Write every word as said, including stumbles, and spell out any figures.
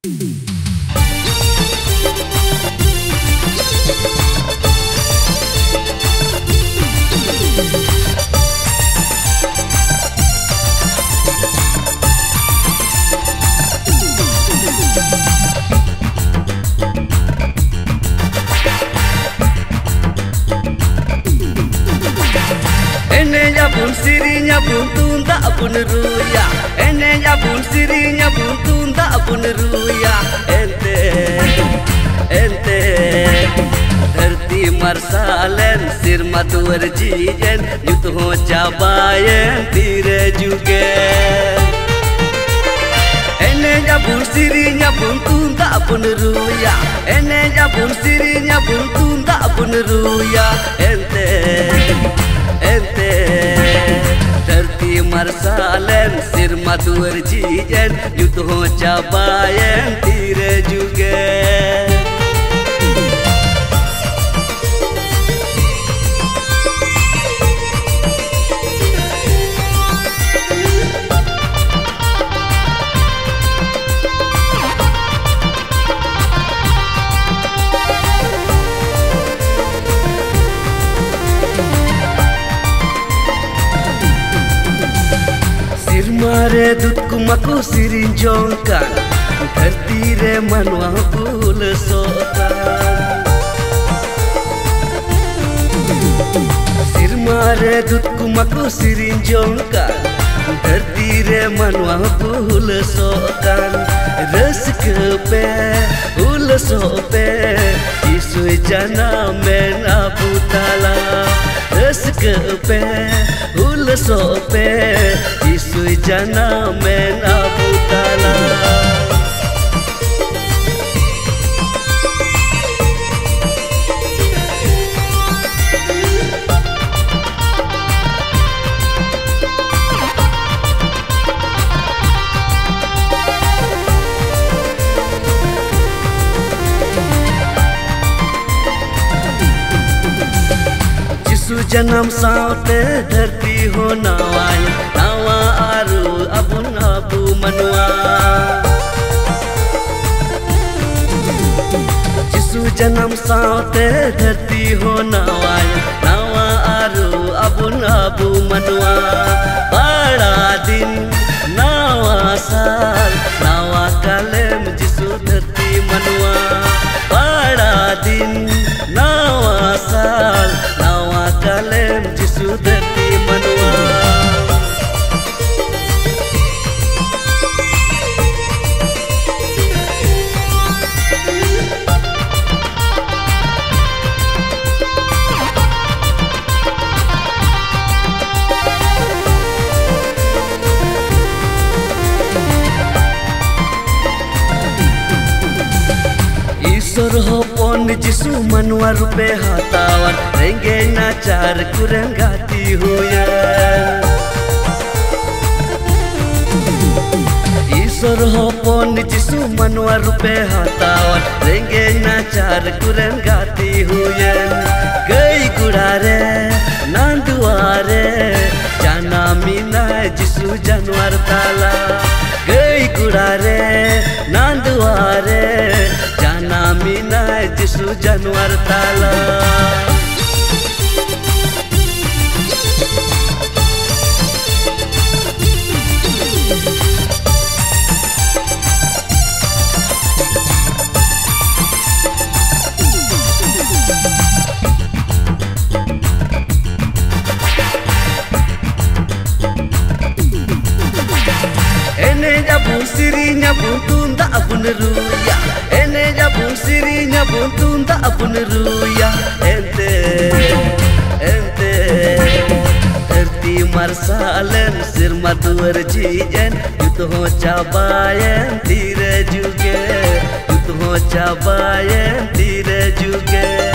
Enenya pun sirinya pun tunda pun ruya. Enenya pun sirinya pun tunda pun ruya. Ente, ente, धरती मरसालन सिर मधुर जीजन युद्ध हो चाबायन तीरे जुगे. Enenya pun sirinya pun tunda pun ruya. Enenya pun sirinya pun tunda pun ruya. Ente, ente, धरती मरसालन सिर मधुर जीजन युद्ध हो चाबायन तीरे जुगे. Mare dutku maku sirin jongkan धरती रे मनवा फूल सोतान. सिर मारे दूधku maku sirin jongkan धरती रे मनवा फूल सोतान. रस पे फूल सोपे इसुई जना में ना पुताला. रस पे फूल सोपे इसुई जना में ना पुताला. जन्म सावते धरती हो नवाई नवा आरु अबुन अबु मनुआ. जिसु जन्म सावते धरती हो नवाई नवा आरु अबुन अबु मनुआ. बड़ा दिन नवा साल नवा कालेम जिसु धरती मनुआ. बड़ा दिन नवा साल नवा कालेम जिसु धरती मनुआ. ईश्वर हो पौन जिसु मनुआ रुपे हातावन रेंगे नाचार कुरंगाती हुए. ईश्वर हो पौन जिसु मनुआ रुपे हातावन रेंगे नाचार कुरंगाती हुए. गई गुड़ारे नांदुआरे जाना मीना जिसु जानवर ताला. गई गुड़ारे नांदुआरे जाना मीना जिसु जानवर ताला. Enenya pun sirinya pun tunda pun ruya. Enenya pun sirinya pun tunda pun ruya. Ente, ente, धरती मरसालन सिर मधुर जीजन युद्ध हो चाबायन तीरे जुगे. युद्ध हो चाबायन तीरे जुगे.